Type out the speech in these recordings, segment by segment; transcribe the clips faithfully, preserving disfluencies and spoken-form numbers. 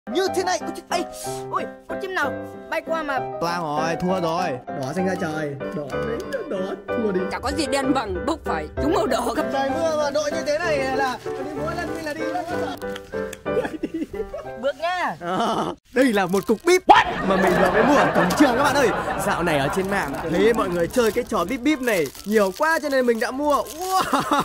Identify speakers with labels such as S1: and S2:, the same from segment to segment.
S1: như thế này. Ây,
S2: ôi, con chim nào bay qua mà.
S1: Toang rồi, thua rồi. Đỏ xanh ra trời. Đỏ đấy, đỏ thua đi.
S3: Chả có gì đen bằng bốc phải chúng màu đỏ.
S1: Trời mưa mà đội như thế này là đi mỗi lần đi là đi
S2: bước nha.
S1: À, đây là một cục bíp mà mình vừa mới mua ở cổng trường các bạn ơi. Dạo này ở trên mạng thấy mọi người chơi cái trò bíp bíp này nhiều quá cho nên mình đã mua. Wow.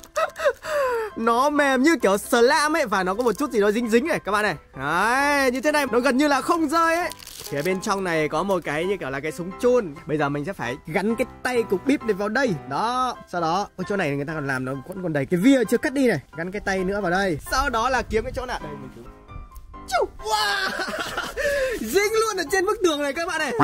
S1: Nó mềm như kiểu slime ấy và nó có một chút gì đó dính dính này các bạn này. Đấy, như thế này nó gần như là không rơi ấy. Phía bên trong này có một cái như kiểu là cái súng chun. Bây giờ mình sẽ phải gắn cái tay cục bíp này vào đây. Đó, sau đó ở chỗ này người ta còn làm nó vẫn còn đầy cái vía chưa cắt đi này. Gắn cái tay nữa vào đây. Sau đó là kiếm cái chỗ nào. Đây mình cứ wow. Dính luôn ở trên bức tường này các bạn này.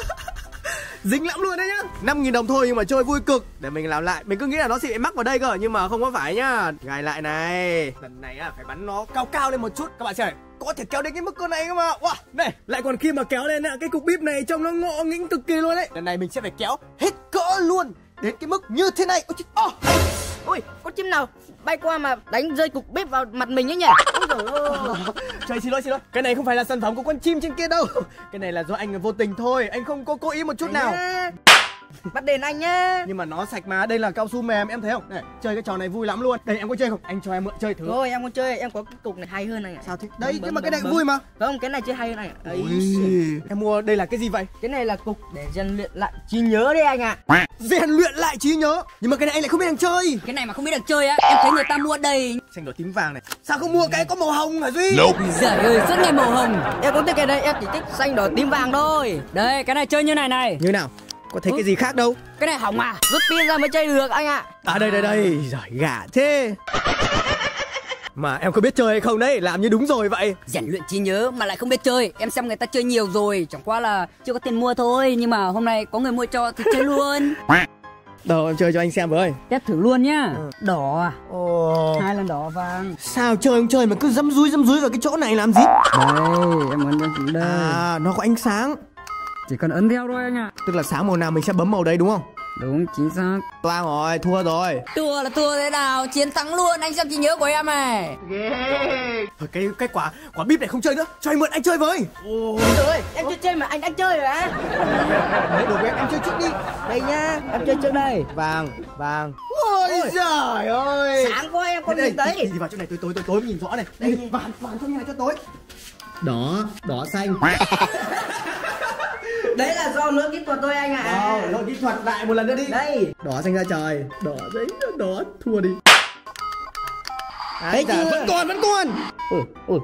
S1: Dính lắm luôn đấy nhá. Năm nghìn đồng thôi nhưng mà chơi vui cực. Để mình làm lại. Mình cứ nghĩ là nó sẽ bị mắc vào đây cơ. Nhưng mà không có phải nhá. Gài lại này. Lần này á phải bắn nó cao cao lên một chút. Các bạn xem này, có thể kéo đến cái mức cỡ này cơ mà. Wow, này, lại còn khi mà kéo lên á, cái cục bíp này trông nó ngộ nghĩnh cực kỳ luôn đấy. Lần này mình sẽ phải kéo hết cỡ luôn đến cái mức như thế này. Ôi, oh.
S2: Ôi, con chim nào bay qua mà đánh rơi cục bíp vào mặt mình ấy nhỉ. Ôi giời ơi.
S1: Trời, xin lỗi xin lỗi. Cái này không phải là sản phẩm của con chim trên kia đâu. Cái này là do anh vô tình thôi. Anh không có cố ý một chút
S2: Đấy
S1: nào
S2: nhá. Bắt đền anh nhá.
S1: Nhưng mà nó sạch mà. Đây là cao su mềm, em thấy không? Này, chơi cái trò này vui lắm luôn. Đây, em có chơi không? Anh cho em mượn chơi thử.
S2: Thôi em có chơi, em có cái cục này hay hơn anh ạ.
S1: Sao thế? Đấy,
S2: Bấm,
S1: nhưng mà
S2: bấm,
S1: cái này
S2: bấm,
S1: vui mà.
S2: Không, cái này chơi hay hơn anh ạ. Ấy.
S1: Em mua đây là cái gì vậy?
S2: Cái này là cục để rèn luyện lại trí nhớ đấy anh ạ.
S1: Rèn luyện lại trí nhớ. Nhưng mà cái này anh lại không biết đang chơi.
S3: Cái này mà không biết được chơi á, em thấy người ta mua đầy.
S1: Xanh đỏ tím vàng này. Sao không mua cái có màu hồng hả Duy?
S3: Nope. Giời ơi, suốt ngày màu hồng.
S2: Em cũng thích cái đây, em chỉ thích xanh đỏ tím vàng thôi.
S3: Đây, cái này chơi như này này.
S1: Như nào? Có thấy ừ. cái gì khác đâu.
S3: Cái này hỏng à?
S2: Rút pin ra mới chơi được anh ạ.
S1: À đây đây đây, giỏi gà thế. Mà em có biết chơi hay không đấy? Làm như đúng rồi vậy.
S3: Rèn luyện trí nhớ mà lại không biết chơi. Em xem người ta chơi nhiều rồi, chẳng qua là chưa có tiền mua thôi. Nhưng mà hôm nay có người mua cho thì chơi luôn.
S1: Đâu em chơi cho anh xem với.
S3: Test thử luôn nhá. Ừ. Đỏ à?
S1: Ồ.
S3: Hai lần đỏ vàng.
S1: Sao chơi không chơi mà cứ dăm dúi dăm dúi vào cái chỗ này làm gì?
S3: Đây, em ấn cho đây.
S1: À, nó có ánh sáng.
S3: Chỉ cần ấn theo thôi anh ạ.
S1: Tức là sáng màu nào mình sẽ bấm màu đấy đúng không?
S3: Đúng, chính xác.
S1: Toang rồi, thua rồi.
S3: Thua là thua thế nào? Chiến thắng luôn, anh xem trí nhớ của em này.
S1: Yeah. Thôi cái cái quả quả bíp này không chơi nữa, cho anh mượn anh chơi với.
S2: Ôi trời ơi, em chưa chơi mà anh đang chơi rồi á.
S1: Đấy đồ em, em chơi trước đi.
S2: Đây nhá, em chơi trước đây.
S1: Vàng, vàng. Ôi giời ơi.
S2: Sáng quá em không nhìn thấy.
S1: Đi vào chỗ này tối tối tối tối mới nhìn rõ này. Đây, vàng vàng trong nhà cho tối. Đỏ, đỏ xanh.
S2: Đấy là do lỗi kỹ thuật thôi anh ạ.
S1: À. Ờ, lỗi kỹ thuật lại một lần nữa đi.
S2: Đây.
S1: Đỏ xanh ra trời. Đỏ đấy, đỏ thua đi.
S2: Đấy chưa?
S1: Vẫn còn, vẫn còn. Ôi, ôi.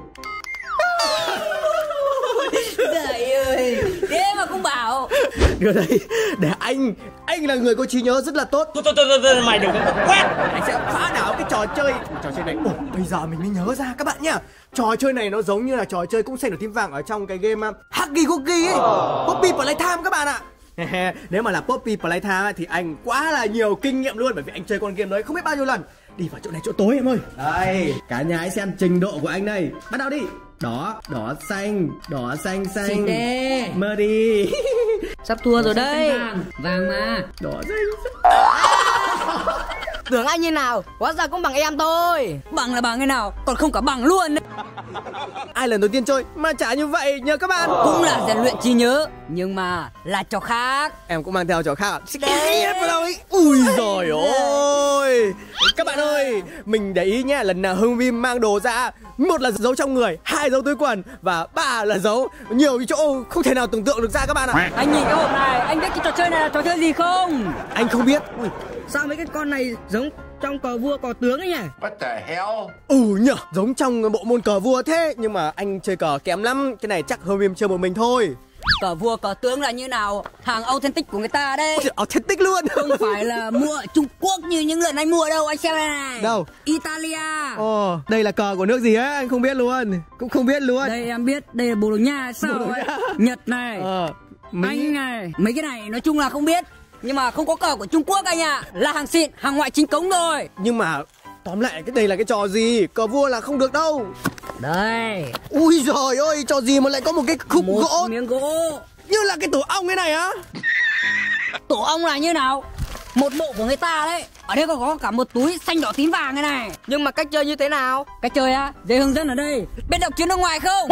S3: Trời ơi, thế mà cũng bảo.
S1: Đưa đây, để anh, anh là người có trí nhớ rất là tốt. Thôi, thôi, thôi, thôi, mày đừng có quét. Anh sẽ phá đảo cái trò chơi. Trò chơi này, ồ, bây giờ mình mới nhớ ra các bạn nhá. Trò chơi này nó giống như là trò chơi cũng xanh đỏ tím vàng ở trong cái game uh, Huggy Wuggy ấy. Poppy Playtime các bạn ạ. Nếu mà là Poppy Playtime thì anh quá là nhiều kinh nghiệm luôn. Bởi vì anh chơi con game đấy không biết bao nhiêu lần. Đi vào chỗ này chỗ tối em ơi. Đây, cả nhà hãy xem trình độ của anh đây. Bắt đầu đi. Đỏ, đỏ xanh, đỏ xanh xanh. Mơ đi.
S2: Sắp thua rồi đấy.
S3: Vàng, vàng mà.
S1: Đỏ xanh.
S2: Tưởng anh như nào, hóa ra cũng bằng em thôi.
S3: Bằng là bằng thế nào, còn không cả bằng luôn.
S1: Ai lần đầu tiên chơi mà chả như vậy nhờ các bạn.
S3: Cũng là rèn luyện trí nhớ, nhưng mà là trò khác.
S1: Em cũng mang theo trò khác. Ui giời ơi. Các bạn ơi, mình để ý nhé, lần nào Hưng Vim mang đồ ra, một là giấu trong người, hai giấu túi quần, và ba là giấu nhiều cái chỗ không thể nào tưởng tượng được ra các bạn ạ.
S3: Anh nhìn cái hộp này, anh biết cái trò chơi này là trò chơi gì không?
S1: Anh không biết.
S2: Ui, sao mấy cái con này giống trong cờ vua cờ tướng ấy nhỉ?
S4: What the hell?
S1: Ừ nhở, giống trong bộ môn cờ vua thế. Nhưng mà anh chơi cờ kém lắm. Cái này chắc Hưng Vim chơi một mình thôi.
S3: Cờ vua cờ tướng là như nào? Hàng authentic của người ta đây.
S1: Authentic luôn.
S3: Không phải là mua ở Trung Quốc như những lần anh mua đâu. Anh xem này.
S1: Đâu?
S3: Italia.
S1: Ồ, đây là cờ của nước gì á? Anh không biết luôn. Cũng không biết luôn.
S3: Đây em biết, đây là Bồ Đào Nha sao ấy. Nhật này,
S1: ờ, Mỹ...
S3: Anh này. Mấy cái này nói chung là không biết. Nhưng mà không có cờ của Trung Quốc anh ạ. Là hàng xịn, hàng ngoại chính cống rồi.
S1: Nhưng mà tóm lại cái đây là cái trò gì? Cờ vua là không được đâu.
S3: Đây.
S1: Ui giời ơi, trò gì mà lại có một cái khúc
S3: một
S1: gỗ
S3: miếng gỗ
S1: như là cái tổ ong thế này á?
S3: Tổ ong là như nào? Một bộ của người ta đấy. Ở đây còn có cả một túi xanh đỏ tím vàng này này.
S2: Nhưng mà cách chơi như thế nào?
S3: Cách chơi á, dễ hướng dẫn ở đây. Biết đọc chữ nước ngoài không?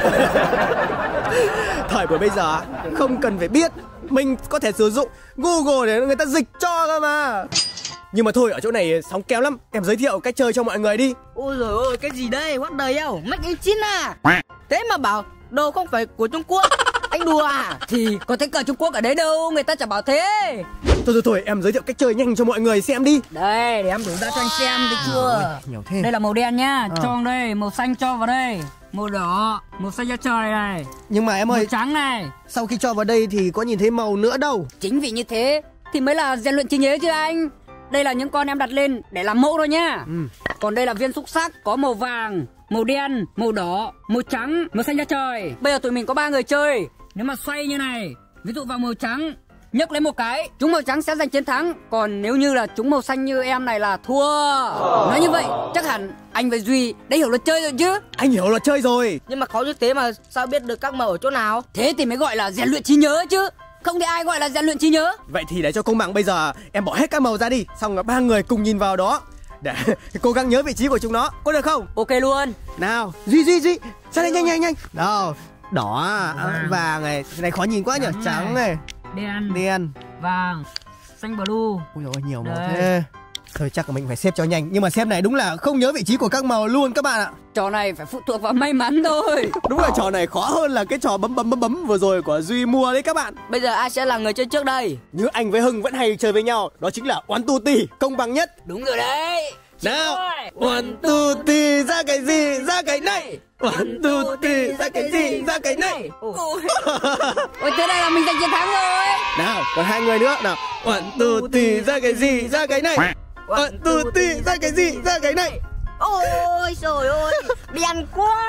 S1: Thời buổi bây giờ không cần phải biết, mình có thể sử dụng Google để người ta dịch cho cơ mà. Nhưng mà thôi, ở chỗ này sóng kéo lắm, em giới thiệu cách chơi cho mọi người đi.
S2: Ôi giời ơi, cái gì đây? What the hell? Make in China. Thế mà bảo đồ không phải của Trung Quốc. Anh đùa à?
S3: Thì có thấy cờ Trung Quốc ở đấy đâu, người ta chả bảo thế.
S1: Thôi thôi thôi, em giới thiệu cách chơi nhanh cho mọi người xem đi.
S3: Đây, để em đổ ra cho anh xem, thấy chưa?
S1: Nhiều thế.
S3: Đây là màu đen nhá,
S1: À.
S3: cho vào đây, màu xanh cho vào đây, màu đỏ, màu xanh da trời này,
S1: Nhưng mà em
S3: màu
S1: ơi,
S3: trắng này.
S1: sau khi cho vào đây thì có nhìn thấy màu nữa đâu.
S3: Chính vì như thế thì mới là rèn luyện trí nhớ chứ anh. Đây là những con em đặt lên để làm mẫu thôi nhá.
S1: Ừ.
S3: Còn đây là viên xúc xắc có màu vàng, màu đen, màu đỏ, màu trắng, màu xanh da trời. Bây giờ tụi mình có ba người chơi. Nếu mà xoay như này, ví dụ vào màu trắng, nhấc lấy một cái, trúng màu trắng sẽ giành chiến thắng. Còn nếu như là trúng màu xanh như em này là thua. Nói như vậy chắc hẳn anh và Duy đã hiểu luật chơi rồi chứ.
S1: Anh hiểu luật chơi rồi.
S2: Nhưng mà khó như thế mà sao biết được các màu ở chỗ nào?
S3: Thế thì mới gọi là rèn luyện trí nhớ chứ. Không thì ai gọi là rèn luyện trí nhớ.
S1: Vậy thì để cho công bằng bây giờ em bỏ hết các màu ra đi, xong là ba người cùng nhìn vào đó để cố gắng nhớ vị trí của chúng nó, có được không?
S3: Ok luôn.
S1: Nào, Duy Duy Duy, ra đây nhanh nhanh nhanh. Đâu, đỏ, à, vàng này, cái này khó nhìn quá nhỉ,
S3: Trắng
S1: trắng
S3: này.
S1: này,
S3: Đen,
S1: đen.
S3: vàng, xanh blue.
S1: Ôi dồi ôi, nhiều màu
S3: Đây.
S1: thế. Thôi chắc là mình phải xếp cho nhanh, nhưng mà xếp này đúng là không nhớ vị trí của các màu luôn các bạn ạ.
S3: Trò này phải phụ thuộc vào may mắn thôi.
S1: Đúng là trò này khó hơn là cái trò bấm bấm bấm bấm vừa rồi của Duy mua đấy các bạn.
S2: Bây giờ ai sẽ là người chơi trước đây?
S1: Như anh với Hưng vẫn hay chơi với nhau, đó chính là one two tì, công bằng nhất.
S3: Đúng rồi đấy.
S1: Nào, one two tì, ra cái gì, ra cái này. One two tì, ra cái gì, ra cái này.
S3: Ôi, Ôi thế này là mình giành chiến thắng rồi.
S1: Nào, còn hai người nữa. Nào, one two tì, ra cái gì, ra cái này. One two tì, ra cái gì, ra cái này.
S2: Ôi trời ơi, đen quá.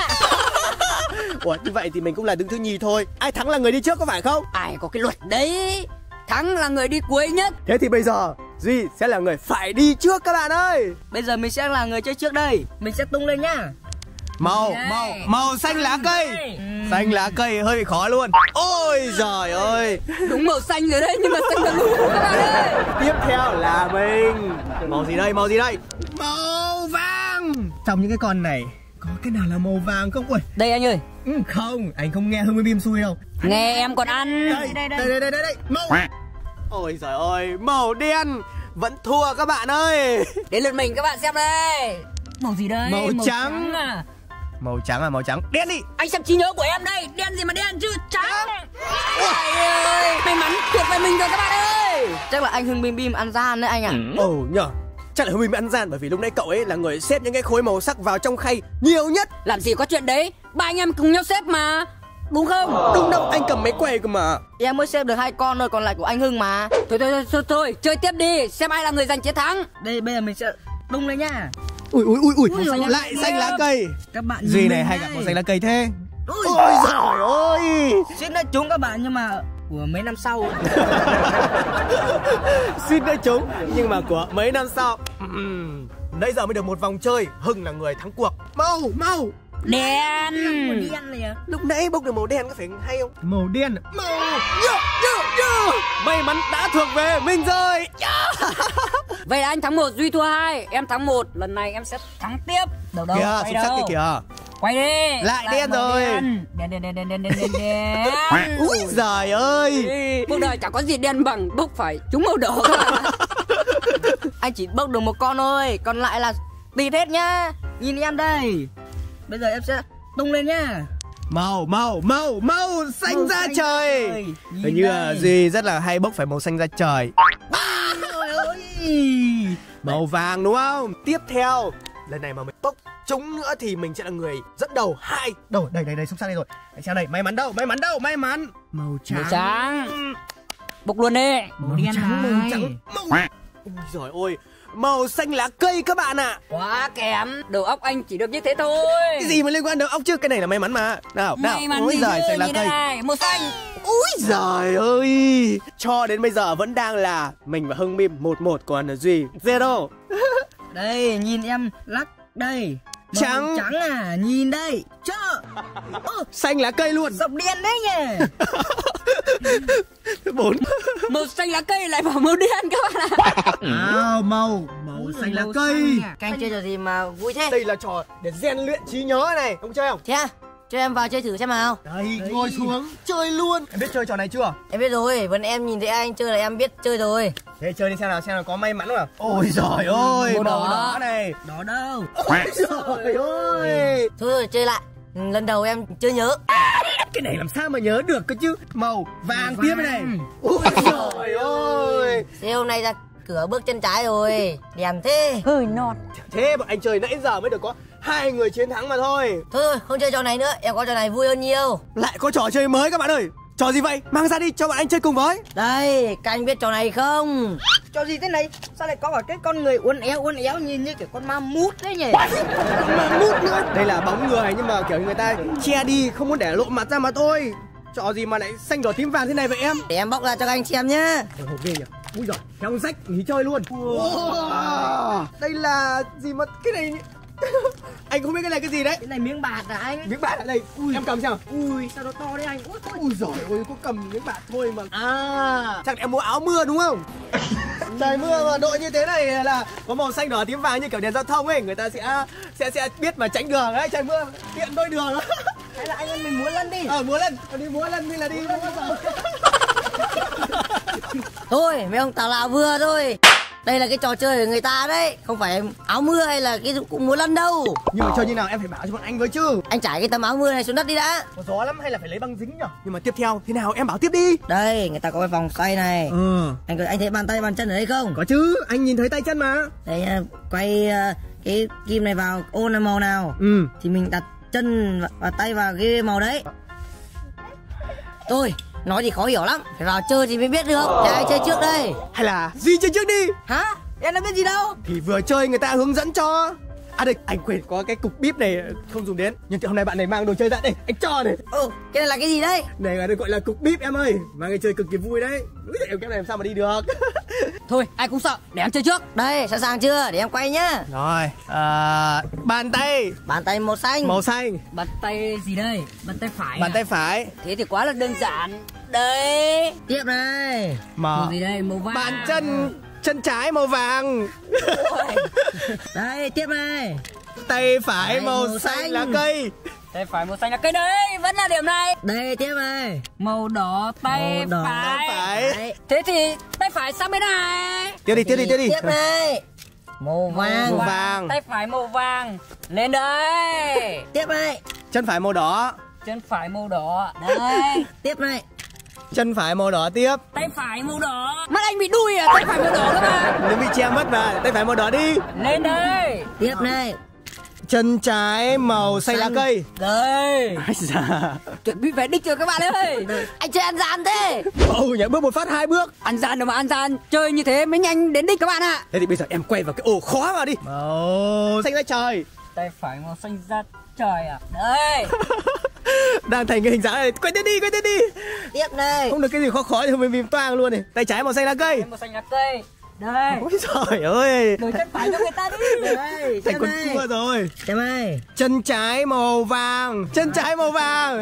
S1: Ủa, như vậy thì mình cũng là đứng thứ nhì thôi. Ai thắng là người đi trước có phải không?
S3: Ai có cái luật đấy. Thắng là người đi cuối nhất.
S1: Thế thì bây giờ Duy sẽ là người phải đi trước các bạn ơi.
S2: Bây giờ mình sẽ là người chơi trước đây. Mình sẽ tung lên nhá.
S1: Màu,
S3: Đây.
S1: màu, màu xanh lá cây. Xanh lá cây hơi bị khó luôn. Ôi giời ơi.
S3: Đúng màu xanh rồi đấy, nhưng mà xanh blue các bạn ơi.
S1: Tiếp theo là mình. Màu gì đây, màu gì đây? Màu vàng. Trong những cái con này có cái nào là màu vàng không? Ui,
S3: Đây anh ơi,
S1: ừ, không, anh không nghe Hương với Bim xui đâu.
S3: nghe em còn ăn.
S1: Đây, đây, đây, đây, đây, đây, đây. Màu. Ôi giời ơi, màu đen. Vẫn thua các bạn ơi.
S3: Đến lượt mình các bạn xem đây. Màu gì đây?
S1: Màu trắng.
S3: à.
S1: Màu trắng à, màu trắng. Đen đi.
S3: Anh xem trí nhớ của em đây. Đen gì mà đen chứ, trắng. Trời ơi, may mắn thuộc về mình rồi các bạn ơi.
S2: Chắc là anh Hưng Bim Bim ăn gian đấy anh ạ.
S1: Ồ nhờ, chắc là Hương Bim bị ăn gian, bởi vì lúc nãy cậu ấy là người xếp những cái khối màu sắc vào trong khay nhiều nhất.
S3: Làm gì có chuyện đấy, ba anh em cùng nhau xếp mà. Đúng không?
S1: Đúng đâu, anh cầm máy quay cơ mà.
S2: Em mới xếp được hai con rồi, còn lại của anh Hưng mà.
S3: Thôi thôi thôi, thôi, thôi chơi tiếp đi, xem ai là người giành chiến thắng.
S2: Đây, bây giờ mình sẽ tung lên nhá.
S1: Ui ui ui ui,
S3: Ui, xanh lá
S1: lại
S3: cây
S1: xanh lá cây.
S2: Các bạn
S1: Duy
S2: nhìn
S1: này
S2: mình
S1: hay
S2: đây.
S1: gặp màu xanh lá cây thế.
S2: Ui,
S1: Ôi giời ơi.
S2: suýt nữa trúng các bạn, nhưng mà của mấy năm sau.
S1: Suýt nữa trúng, nhưng mà của mấy năm sau. Ừm, Nãy giờ mới được một vòng chơi, Hưng là người thắng cuộc. Màu, màu.
S3: Đen.
S2: Đen này à?
S1: Lúc nãy bốc được màu đen có phải hay không? Màu đen. Màu. Yeah, yeah, yeah. May mắn đã thuộc về mình rồi. Yeah.
S3: Vậy là anh thắng một, Duy thua hai. Em thắng một, lần này em sẽ thắng tiếp. Đâu đâu,
S1: Kìa,
S3: quay
S1: xúc sắc
S3: đâu.
S1: kia kìa.
S3: Quay đi.
S1: Lại đen
S3: màu
S1: rồi.
S3: Đen đen đen đen đen đen đen đen đen.
S1: Úi giời ơi.
S3: Cuộc đời chẳng có gì đen bằng bốc phải trúng màu đỏ các bạn ạ.
S2: Anh chỉ bốc được một con thôi, còn lại là tịt hết nhá. Nhìn em đây. Bây giờ em sẽ tung lên nhá.
S1: Màu, màu, màu, màu xanh
S2: Màu
S1: da
S2: xanh
S1: trời.
S2: trời. Nhìn
S1: Hình như là
S2: đây.
S1: Duy rất là hay bốc phải màu xanh da trời.
S2: Trời ơi.
S1: Màu vàng đúng không? Tiếp theo, lần này mà mình bốc trúng nữa thì mình sẽ là người dẫn đầu hai. Đâu, đây, đây, đây, xúc sắc đây rồi. Để xem đây, may mắn đâu, may mắn đâu, may mắn. Màu trắng.
S3: Màu trắng. Bốc luôn đi.
S2: Màu đen
S1: trắng,
S2: này.
S1: màu trắng, màu. Ôi giời ơi, màu xanh lá cây các bạn ạ.
S3: Quá kém, đầu óc anh chỉ được như thế thôi.
S1: Cái gì mà liên quan đến ốc chứ, cái này là may mắn mà. Nào, nào,
S3: May mắn
S1: ôi
S3: gì
S1: giời,
S3: chứ,
S1: xanh lá
S3: nhìn
S1: cây.
S3: đây này, màu xanh.
S1: Úi giời ơi. Cho đến bây giờ vẫn đang là mình và Hưng Bim một một, còn Duy zero.
S2: Đây, nhìn em lắc đây. Màu
S1: Trắng.
S2: trắng à, nhìn đây. Chưa. Ơ,
S1: Xanh lá cây luôn.
S2: giọng đen đấy nhỉ.
S1: Bốn.
S3: Màu xanh lá cây lại vào màu đen các bạn ạ.
S1: À, màu màu xanh lá cây.
S2: Các anh chơi trò gì mà vui thế?
S1: Đây là trò để rèn luyện trí nhớ này, ông chơi không?
S2: Thế à? Cho em vào chơi thử xem nào.
S1: Đây, ngồi xuống chơi luôn. Em biết chơi trò này chưa?
S2: Em biết rồi, vẫn em nhìn thấy anh chơi là em biết chơi rồi.
S1: Thế chơi đi xem nào, xem nào có may mắn không nào. Ôi giời ơi, màu đỏ. đỏ này.
S2: Đỏ đâu?
S1: Ôi giời ơi.
S2: Thôi rồi, chơi lại. Lần đầu em chưa nhớ.
S1: Cái này làm sao mà nhớ được cơ chứ. Màu vàng tiếp này. Ôi giời ơi.
S2: Thế hôm nay ra cửa bước chân trái rồi. Đẹp thế.
S3: Hơi nọt.
S1: Thế bọn anh chơi nãy giờ mới được có hai người chiến thắng mà thôi.
S2: Thôi rồi, không chơi trò này nữa. Em có trò này vui hơn nhiều.
S1: Lại có trò chơi mới các bạn ơi. Trò gì vậy? Mang ra đi cho bọn anh chơi cùng với.
S2: Đây, các anh biết trò này không?
S3: Trò gì thế này? Sao lại có cả cái con người uốn éo uốn éo nhìn như kiểu con ma mút thế nhỉ?
S1: Mà mút nữa. Đây là bóng người nhưng mà kiểu người ta che đi, không muốn để lộ mặt ra mà thôi. Trò gì mà lại xanh đỏ tím vàng thế này vậy em?
S2: Để em bóc ra cho các anh xem nhá.
S1: Hộp ghê nhỉ. Ui giời, theo sách nghỉ chơi luôn. Wow. Đây là gì mà cái này anh không biết cái này cái gì đấy.
S2: Cái này miếng bạt à anh?
S1: Miếng bạt ở đây. Ui. Em cầm xem.
S2: Ui, sao nó to đấy anh? Ui,
S1: Ui giời ơi, có cầm miếng bạt thôi mà. À, chắc em mua áo mưa đúng không? Trời mưa mà đội như thế này là có màu xanh đỏ tím vàng như kiểu đèn giao thông ấy, người ta sẽ sẽ sẽ biết mà tránh đường đấy. Trời mưa tiện đôi đường.
S2: Hay là anh em mình múa lân đi.
S1: Ờ, múa lân, đi múa lân đi là đi múa rồi.
S2: Thôi, mấy ông tào lao vừa thôi. Đây là cái trò chơi của người ta đấy, không phải áo mưa hay là cái dụng cụ múa lân đâu.
S1: Nhưng mà chơi như nào em phải bảo cho bọn anh với chứ.
S2: Anh trải cái tấm áo mưa này xuống đất đi đã.
S1: Có gió lắm hay là phải lấy băng dính nhở? Nhưng mà tiếp theo thế nào em bảo tiếp đi.
S2: Đây, người ta có cái vòng xoay này.
S1: Ừ.
S2: Anh anh thấy bàn tay bàn chân ở đây không?
S1: Có chứ, anh nhìn thấy tay chân mà.
S2: Đây nha, quay uh, cái kim này vào ô này màu nào.
S1: Ừ.
S2: Thì mình đặt chân và, và tay vào cái màu đấy. Thôi, nói thì khó hiểu lắm, phải vào chơi thì mới biết được. Để ai chơi trước đây?
S1: Hay là Duy chơi trước đi.
S2: Hả? Em đã biết gì đâu.
S1: Thì vừa chơi người ta hướng dẫn cho. À đây, anh quên có cái cục bíp này không dùng đến. Nhưng hôm nay bạn này mang đồ chơi ra đây, anh cho này.
S2: Ừ, cái này là cái gì đây?
S1: Này là được gọi là cục bíp em ơi. Mang cái chơi cực kỳ vui đấy. Em cái này làm sao mà đi được.
S3: Thôi, ai cũng sợ, để em chơi trước.
S2: Đây, sẵn sàng chưa? Để em quay nhá.
S1: Rồi, à, bàn tay.
S2: Bàn tay màu xanh.
S1: Màu xanh.
S3: Bàn tay gì đây? Bàn tay phải.
S1: Bàn
S3: à?
S1: tay phải.
S3: Thế thì quá là đơn giản. Đấy.
S2: Tiếp này.
S3: Màu gì đây? Màu vàng.
S1: Bàn chân chân trái màu vàng.
S2: Đây, tiếp này.
S1: Tay phải
S2: Đấy,
S1: màu,
S2: màu
S1: xanh
S2: xanh.
S1: lá cây.
S3: Tay phải màu xanh là cây đấy, vẫn là điểm này.
S2: Đây, tiếp này.
S3: Màu đỏ tay
S2: Màu đỏ
S3: phải.
S1: Phải.
S2: Đấy.
S3: Thế thì tay phải sang bên này.
S1: Tiếp đi, tiếp đi, tiếp đi.
S2: Tiếp này. Màu vàng.
S1: Màu vàng.
S3: Tay phải màu vàng. Lên đây.
S2: Tiếp này.
S1: Chân phải màu đỏ.
S3: Chân phải màu đỏ. Đây.
S2: Tiếp này.
S1: Chân phải màu đỏ tiếp.
S3: Tay phải màu đỏ. Mắt anh bị đuôi à? Tay phải màu đỏ các bạn.
S1: Nếu bị che mất mà. Tay phải màu đỏ đi.
S3: Lên đây.
S2: Tiếp này.
S1: Chân trái màu xanh lá cây.
S3: Đây.
S1: Ái da.
S3: Chuẩn bị về đích chưa các bạn ơi.
S2: Anh chơi ăn gian thế.
S1: Ồ, nhảy bước một phát hai bước.
S3: Ăn gian đâu mà ăn gian. Chơi như thế mới nhanh đến đích các bạn ạ.
S1: Thế thì bây giờ em quay vào cái ổ khó vào đi. Màu xanh lá trời.
S3: Tay phải màu xanh da trời à. Đây.
S1: Đang thành cái hình dáng này. Quay tiếp đi, quay tiếp đi.
S2: Tiếp này.
S1: Không được cái gì khó khó thì mình bìm toang luôn này. Tay trái màu xanh lá cây.
S3: Màu xanh lá cây. Đây.
S1: Ôi trời ơi.
S3: Đổi chân phải cho người ta đi.
S2: Đây,
S1: Thành
S2: tiếp
S1: con
S2: này.
S1: cua rồi.
S2: Tiếp này.
S1: Chân trái màu vàng. Chân trái màu vàng.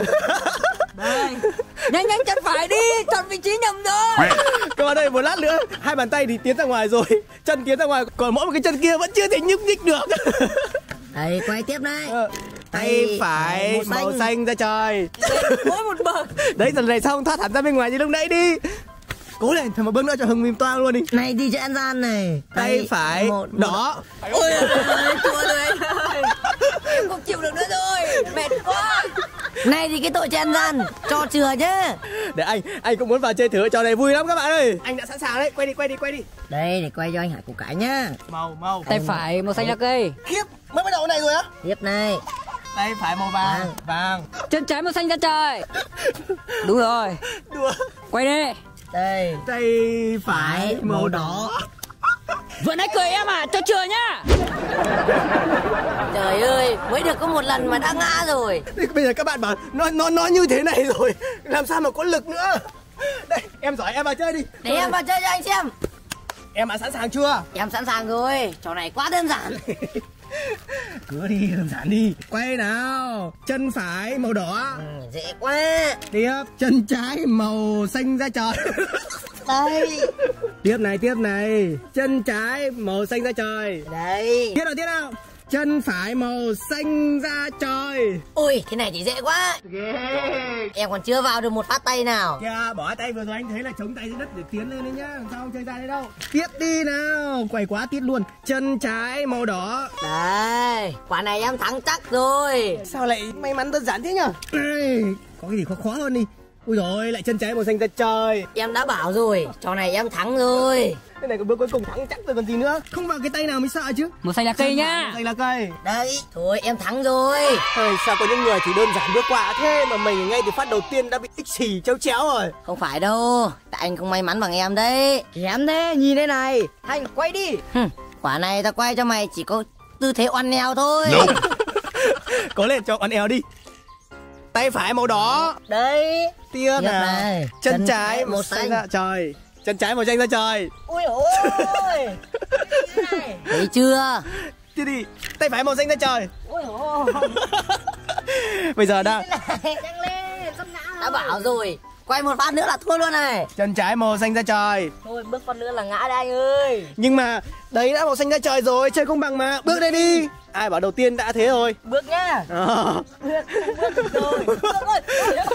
S3: Đây. Nhanh nhanh chân phải đi. Chọn vị trí nhầm rồi.
S1: Các bạn ơi, một lát nữa hai bàn tay thì tiến ra ngoài rồi. Chân tiến ra ngoài. Còn mỗi một cái chân kia vẫn chưa thể nhúc nhích được.
S2: Đây, quay tiếp này.
S1: Ờ, tay phải
S2: màu
S1: màu
S2: xanh.
S1: xanh ra trời.
S3: Mỗi một bậc.
S1: Đấy, lần này xong thoát hẳn ra bên ngoài như lúc nãy đi. Cố lên, thằng một bước nữa cho Hưng mìm toang luôn đi.
S2: Này đi chơi ăn gian này.
S1: Tay phải
S2: một- một-
S1: đỏ.
S3: Ôi ơi, chua rồi anh ơi. Em không chịu được nữa rồi. Mệt quá.
S2: Này thì cái tội chơi ăn gian. Cho chừa nhá.
S1: Để anh, anh cũng muốn vào chơi thử trò này vui lắm các bạn ơi. Anh đã sẵn sàng đấy, quay đi, quay đi, quay đi.
S2: Đây, để quay cho anh Hải củ cải nhá.
S1: Màu, màu.
S3: Tay phải màu xanh lá cây.
S1: Khiếp, mới bắt đầu này rồi á.
S2: Tiếp này.
S1: Tay phải màu vàng,
S2: Vàng.
S1: vàng.
S3: Chân trái màu xanh da trời. Đúng rồi.
S1: Đùa.
S3: Quay đi.
S2: Đây.
S1: Tay phải màu đỏ.
S3: Vừa nãy cười em à, cho chừa nhá.
S2: Trời ơi, mới được có một lần mà đã ngã rồi.
S1: Thế bây giờ các bạn bảo nó nó nó như thế này rồi, làm sao mà có lực nữa. Đây, em giỏi, em vào chơi đi.
S2: Để em vào chơi cho anh xem.
S1: Em đã sẵn sàng chưa?
S2: Em sẵn sàng rồi, trò này quá đơn giản.
S1: Cứ đi, đơn giản đi. Quay nào. Chân phải màu đỏ.
S2: Ừ, dễ quá.
S1: Tiếp, chân trái màu xanh da trời.
S2: Đây.
S1: Tiếp này, tiếp này, chân trái màu xanh da trời.
S2: Đây.
S1: Tiếp nào, tiếp nào. Chân phải màu xanh da trời.
S2: Ui, thế này thì dễ quá.
S1: Yeah.
S2: Em còn chưa vào được một phát tay nào.
S1: Kìa, bỏ tay vừa rồi anh thấy là chống tay dưới đất để tiến lên đấy nhá. Làm sao không chơi ra đây đâu. Tiếp đi nào, quẩy quá tiết luôn. Chân trái màu đỏ.
S2: Đây, quả này em thắng chắc rồi.
S1: Sao lại may mắn đơn giản thế nhở? Ê, có cái gì khó khó hơn đi. Ui rồi lại chân trái màu xanh da trời.
S2: Em đã bảo rồi, trò này em thắng rồi.
S1: Cái này có bước cuối cùng thắng chắc rồi còn gì nữa. Không vào cái tay nào mới sợ chứ.
S3: Màu xanh lá cây nhá.
S1: Xanh lá cây.
S2: Đấy, thôi em thắng rồi.
S1: Ôi, sao có những người chỉ đơn giản bước qua thế mà mình ngay từ phát đầu tiên đã bị ích xì chéo chéo rồi.
S2: Không phải đâu, tại anh không may mắn bằng em đấy.
S3: Kém thế, nhìn thế này. Anh quay đi.
S2: Hừm, quả này ta quay cho mày chỉ có tư thế oằn eo thôi.
S1: Có lên cho con eo đi. Tay phải màu đỏ.
S2: Đấy.
S1: Tiếp
S2: Tiếp
S1: nào.
S2: này.
S1: Chân,
S2: Chân
S1: trái
S2: trái
S1: màu
S2: màu
S1: xanh
S2: xanh.
S1: da trời. Chân trái màu xanh da trời.
S2: Ui ôi. Thấy chưa?
S1: Tiếp đi. Tay phải màu xanh da trời.
S2: Ui ôi.
S1: Bây giờ đã.
S2: Nhanh lên, sắp ngã rồi. Đã bảo rồi, quay một phát nữa là thua luôn này.
S1: Chân trái màu xanh da trời.
S2: Thôi bước phát nữa là ngã đây anh ơi.
S1: Nhưng mà đấy đã màu xanh da trời rồi, chơi công bằng mà. Bước đây đi. Ai bảo đầu tiên đã thế rồi.
S2: Bước nhá.
S1: À.
S2: Bước, bước rồi. Bước ơi.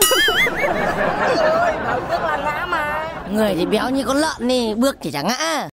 S2: Ôi, bảo bước là ngã mà. Người thì béo như con lợn đi, bước thì chẳng ngã.